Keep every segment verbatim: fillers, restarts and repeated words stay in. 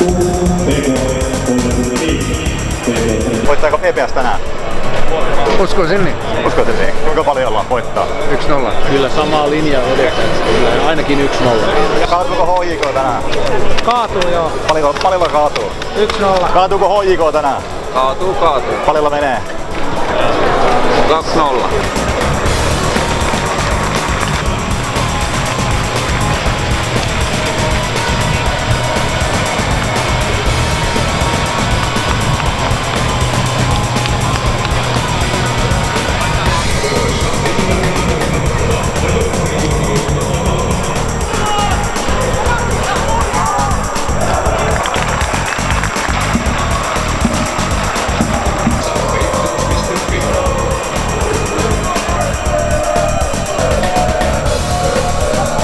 Voittaako P P S tänään? Uskoisin niin. Uskoisin niin. Kuinka paljon ollaan voittaa? yksi nolla. Kyllä samaa linjaa vedetään. Kyllä ainakin yksi nolla. Kaatuuko H J K tänään? Kaatuu joo. Paljonko, paljonko kaatuu? yksi nolla. Kaatuuko H J K tänään? Kaatuu, kaatuu. Paljonko menee? kaksi nolla.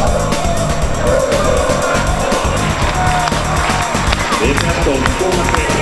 Lisäksi on kolme